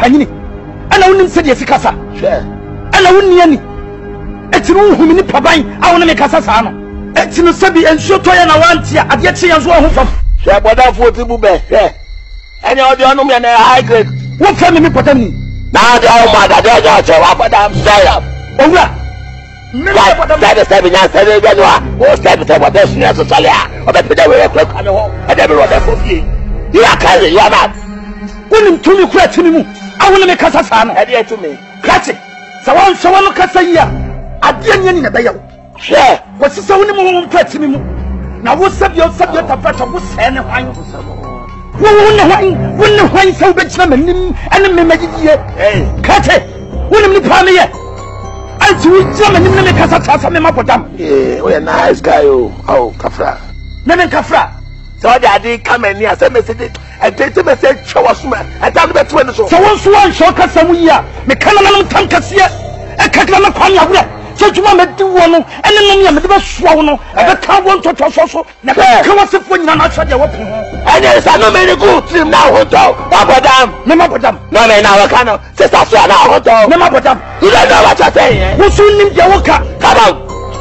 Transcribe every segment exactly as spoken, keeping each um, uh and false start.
panyini ana wonim se de sikasa hwe ana wonni ani etinu hu ni paban a wona me kasa saa no etinu sabi ensuo toye na wantia ade kye yanzo ho fam hwe bodafo ti bu be hwe ene odi onum ya na high grade wo fa me me potam ni na de o ma da de ja che wa bodam daya owura me me potam da de sabi nya sabi be no a o sabi te bodas ni so sale a o be peda we kwa kwa me ho e de be ro de fo fie ya kare ya ma wonim tumi kura timi mu a wona me kasa saa no e de tumi krache sawan sawan kasa ya ade nya ni na be yawo hwe wo sisa wonim wo mpa timi mu na wo sabi o sabi ta fata wo se ne hwan wo wo ne hwan wo ne hwan sa wo be kira manim ene me magidie eh krache wonim ni pa me ye anti wo kira manim na me kasa tasa me mapodam eh o ya nice guy o oh kafra na me kafra so da di come ni ase message e tete message chewa suma e ta be to ni so so won so wan sho kasa mu ya me kana na no tankase e kakra na kwan ya wura chejuma me di wo no ene no ya me de be soa wo no e be ka won toto so so na ka wasefo nyina na hwade wo pon ene sa no me ni good team na ho to babodam me mapodam no me na wa kana sister so na ho to me mapodam you don't know what you say wo so nim de wo ka come on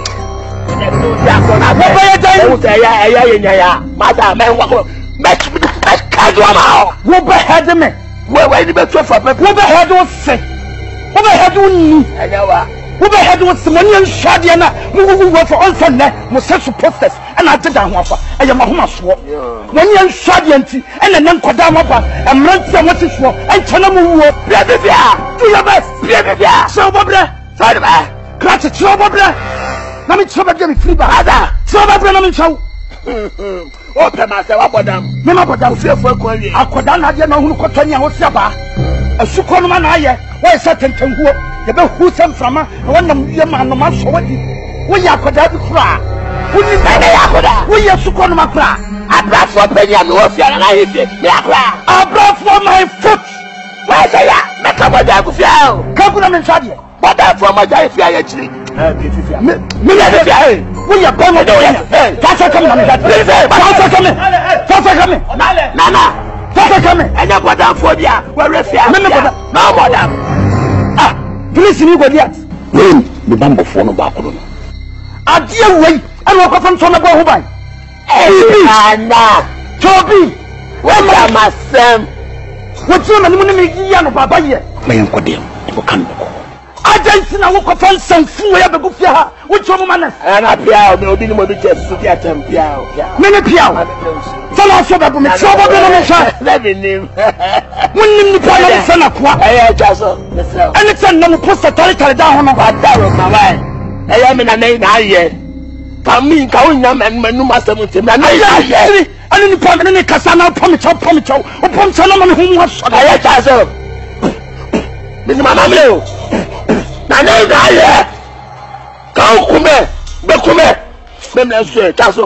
wo ba ya dai wo say ya ya ya ya mata me wa ko me me ka do ma wo ba head me we we ni be to for me wo ba head wo se wo ba head wo ni anya wa wo ba head wo se mo ni nhwade na mo wo wo for on son na mo se so posters ana ateda ho afa eye ma homa so mo ni nhwade nti ena nan koda ma ba emrante mo te so enchana mo wo bia bia do your best bia bia so bobre sorry ba kratch so bobre na me choba de me free ba ada so bobre na me chow o pe ma se wa bodam me ma bodam fiefo akwa wi akoda na de na hunu kotani a wo sia ba asuko no ma na aye wo se tentenhuo ye be hu sem frama na wonam ye ma no ma so wadi wo ya akoda bi kura wo ni na na ya akoda wo ye asuko no ma kura abrafo penya me wo fia na he fie me akra abrafo my foot wa se ya me ka boda ku fia o ka kuna me nsade boda fo ma ja fia ya chiri eh bi fia me me ya fia eh wo ye ba mo do ye ta sa kam na me da ta sa kam ta sa kam na na ta sa kam enya boda fo bia wa re fia me me boda na boda ah please ni godiat we me bambo fo no ba ko no ade wei ana ko fam so na go ho ban eh ana tobi we ma masem wo ti na ni me ya no baba ye me en kodem ko kan ko agency na wo ko fan sanfu ya be gufia ha wo ti mo manas ana pia me obi ni mo bi che su dia tem pia pia me ne pia sala so be bu me ti obo be no me sha na be nim wonnim ni pa na se na kwa eh ja so ene tan na mo poster tare tare da ho no ba da ro ma wai eh me na nei na ye ka mi ka wonya man manu masem tem na nei na ye ene ni pa ne kasa na pom chow pom chow o pom chow na me hu mo so eh ja so me ni mama me o na nei na ye ka kume be kume me na so ja so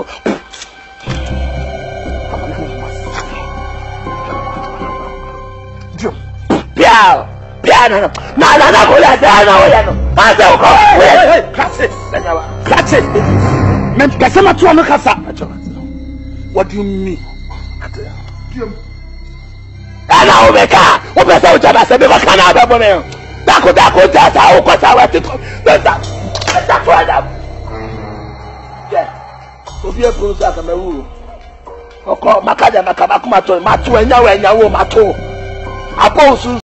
Piao, piano, no, no, no, go there, no, no, no. I say, go. Hey, hey, classic, classic. Men, kasema tu ame kasa. What do you mean? Ana obeka, obesa ujaba sebe kwa kana ababo me. Dako dako tata ukosa wati ko. Besa. Besa kwa adabu. Yeah. Ofie prosa kama wuru. Oko makaja makaba kuma to matu enya we enya wo matu. Apo